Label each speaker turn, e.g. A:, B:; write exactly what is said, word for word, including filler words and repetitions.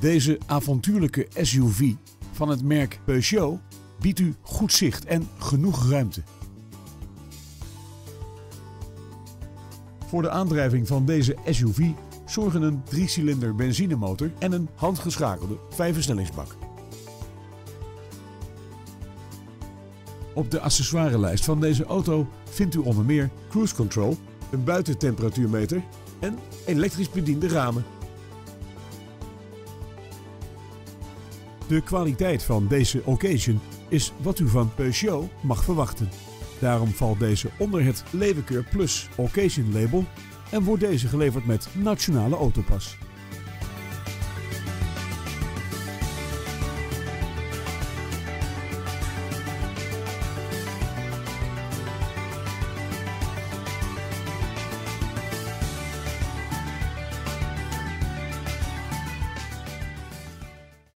A: Deze avontuurlijke S U V van het merk Peugeot biedt u goed zicht en genoeg ruimte. Voor de aandrijving van deze S U V zorgen een driecilinder benzinemotor en een handgeschakelde vijfversnellingsbak. Op de accessoirelijst van deze auto vindt u onder meer cruise control, een buitentemperatuurmeter en elektrisch bediende ramen. De kwaliteit van deze occasion is wat u van Peugeot mag verwachten. Daarom valt deze onder het Levenkeur Plus Occasion label en wordt deze geleverd met Nationale Autopas.